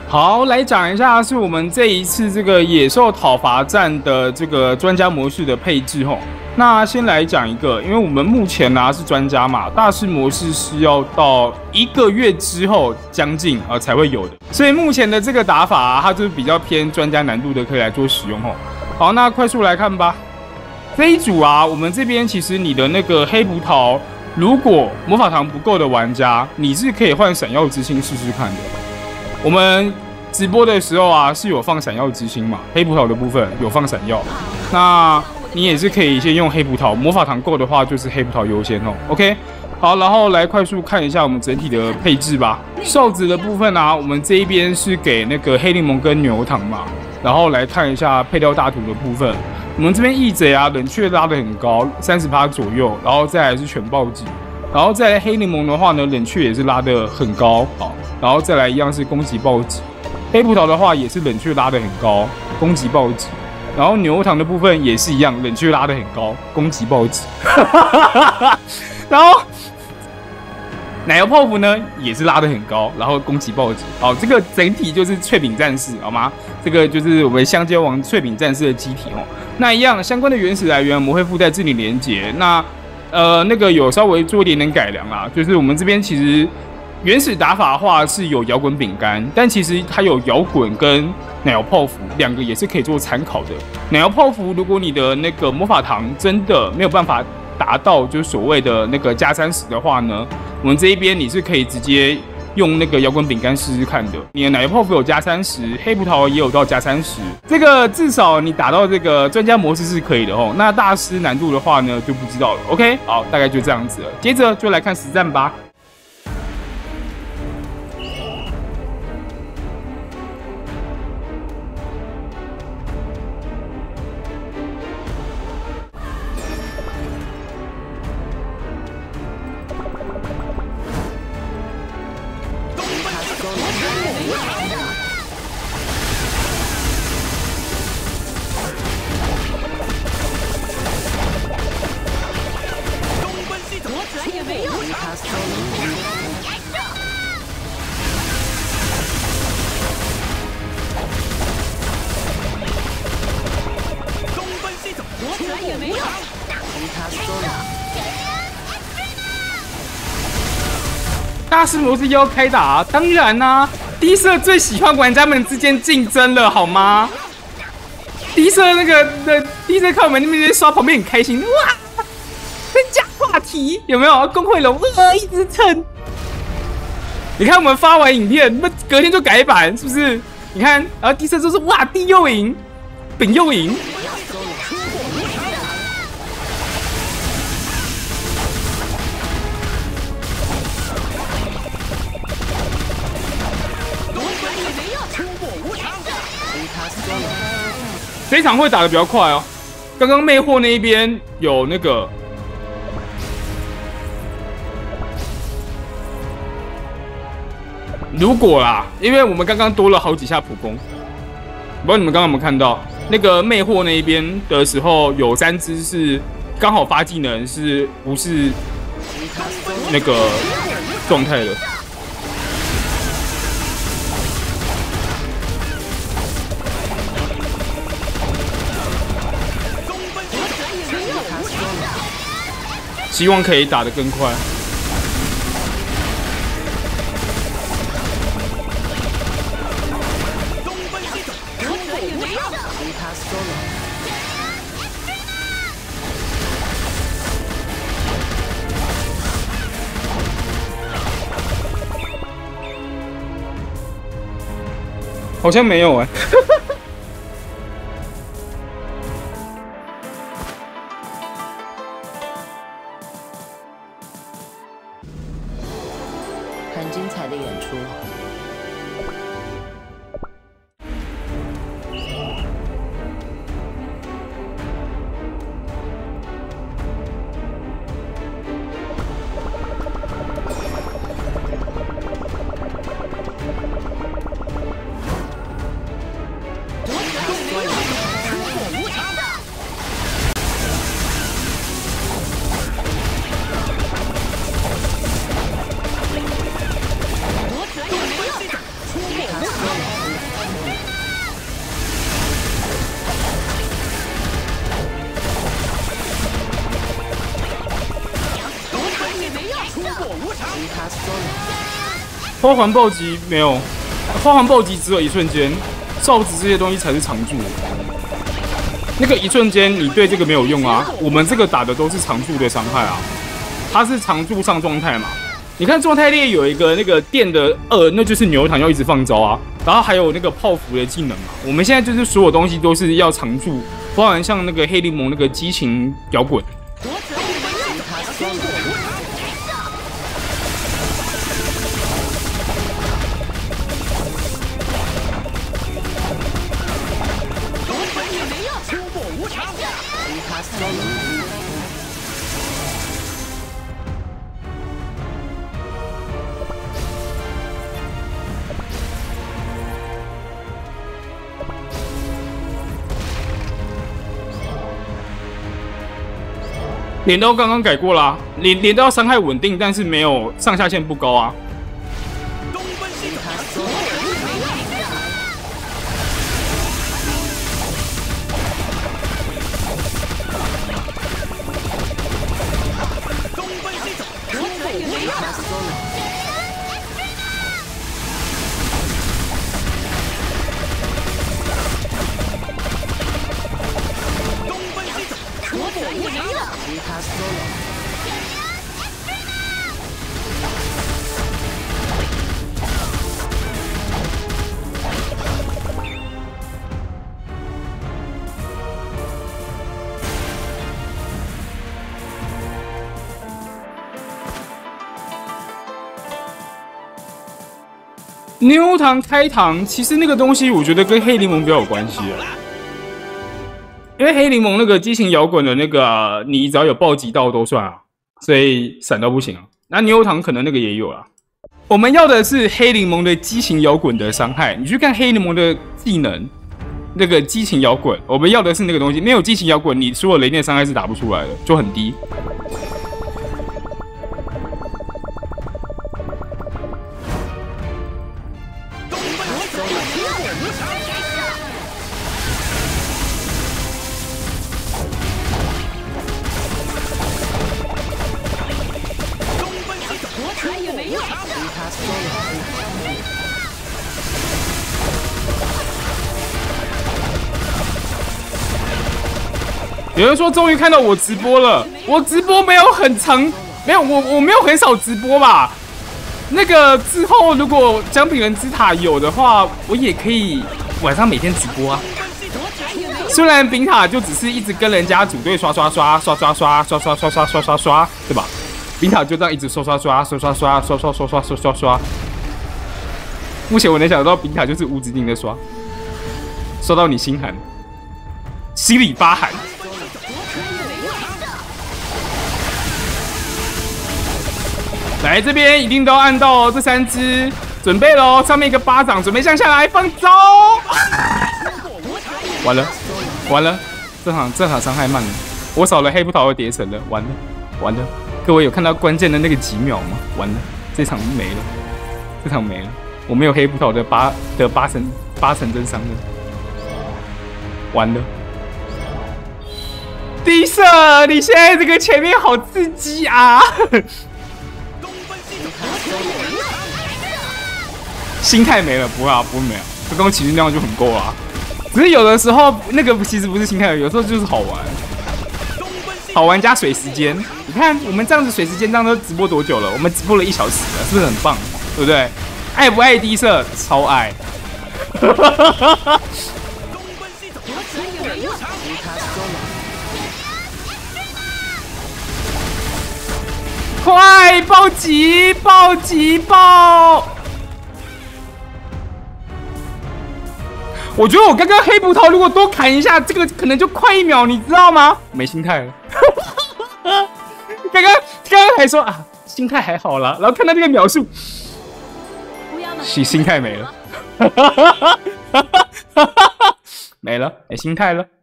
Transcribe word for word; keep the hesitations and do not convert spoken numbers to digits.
好，来讲一下是我们这一次这个野兽讨伐战的这个专家模式的配置吼。那先来讲一个，因为我们目前呢、啊、是专家嘛，大师模式是要到一个月之后将近啊、呃、才会有的，所以目前的这个打法、啊、它就是比较偏专家难度的，可以来做使用吼。好，那快速来看吧。这一组啊，我们这边其实你的那个黑葡萄，如果魔法糖不够的玩家，你是可以换闪耀之星试试看的。我们直播的时候啊，是有放闪耀之星嘛，黑葡萄的部分有放闪耀，那你也是可以先用黑葡萄，魔法糖够的话就是黑葡萄优先哦。OK， 好，然后来快速看一下我们整体的配置吧。瘦子的部分啊，我们这一边是给那个黑柠檬跟牛糖嘛，然后来看一下配料大图的部分，我们这边义贼啊，冷却拉得很高， 百分之三十 左右，然后再来是全暴击。然后再来黑柠檬的话呢，冷却也是拉得很高，好，然后再来一样是攻击暴击。黑葡萄的话也是冷却拉得很高，攻击暴击。然后牛糖的部分也是一样，冷却拉得很高，攻击暴击。然后奶油泡芙呢也是拉得很高，然后攻击暴击。好，这个整体就是脆饼战士，好吗？这个就是我们香蕉王脆饼战士的机体哦。那一样相关的原始来源我们会附在这里连结。那呃，那个有稍微做一点点改良啦，就是我们这边其实原始打法的话是有摇滚饼干，但其实它有摇滚跟奶油泡芙两个也是可以做参考的。奶油泡芙，如果你的那个魔法糖真的没有办法达到就是所谓的那个加三十的话呢，我们这一边你是可以直接用那个摇滚饼干试试看的。你的奶油泡芙有加三十，黑葡萄也有到加三十，这个至少你打到这个专家模式是可以的哦。那大师难度的话呢就不知道了。OK， 好，大概就这样子了。接着就来看实战吧。大师模式又要开打、啊，当然啦、啊，低色最喜欢玩家们之间竞争了，好吗？低色那个的低色看我们那边刷，旁边很开心，哇，增加话题有没有？工会龙呃一直蹭，你看我们发完影片，那隔天就改版，是不是？你看，然后低色就是哇，低又赢，丙又赢。这场会打得比较快哦。刚刚魅惑那一边有那个，如果啦，因为我们刚刚多了好几下普攻，不知道你们刚刚有没有看到，那个魅惑那一边的时候有三只是刚好发技能，是不是那个状态的？希望可以打得更快。好像没有哎、欸。 很精彩的演出。 花环暴击没有，花环暴击只有一瞬间，哨子这些东西才是常驻。那个一瞬间你对这个没有用啊，我们这个打的都是常驻的伤害啊，它是常驻上状态嘛。你看状态列有一个那个电的二，那就是牛堂要一直放招啊，然后还有那个泡芙的技能嘛。我们现在就是所有东西都是要常驻，包含像那个黑柠檬那个激情摇滚。镰刀刚刚改过啦，镰镰刀伤害稳定，但是没有上下限不高啊。牛堂开膛，其实那个东西我觉得跟黑柠檬比较有关系啊，因为黑柠檬那个激情摇滚的那个、啊，你只要有暴击到都算啊，所以闪到不行啊。那牛堂可能那个也有啊。我们要的是黑柠檬的激情摇滚的伤害，你去看黑柠檬的技能，那个激情摇滚，我们要的是那个东西。没有激情摇滚，你所有雷电伤害是打不出来的，就很低。有人说终于看到我直播了，我直播没有很长，没有我我没有很少直播吧。那个之后如果姜饼人之塔有的话，我也可以晚上每天直播啊。虽然饼塔就只是一直跟人家组队刷刷刷刷刷刷刷刷刷刷刷刷刷，对吧？饼塔就这样一直刷刷刷刷刷刷刷刷刷刷刷刷刷。目前我能想到饼塔就是无止境的刷，刷到你心寒，心里发寒。来这边一定都按到哦，这三只准备喽，上面一个巴掌，准备向下来放招。完了，完了，这场这场伤害慢了，我少了黑葡萄的叠层了，完了，完了，各位有看到关键的那个几秒吗？完了，这场没了，这场没了，我没有黑葡萄的八的八成八成真伤了，完了。低色，你现在这个前面好刺激啊！心态没了，不会啊，不会没有，这刚起运量就很够了、啊。只是有的时候那个其实不是心态，有时候就是好玩，好玩加水时间。你看我们这样子水时间，这样都直播多久了？我们直播了一小时了，是不是很棒？对不对？爱不爱低色？超爱。快暴击！暴击爆！我觉得我刚刚黑葡萄如果多砍一下，这个可能就快一秒，你知道吗？没心态了。刚刚刚刚还说啊，心态还好啦，然后看到那个秒数，心心态没了，没了，没心态了。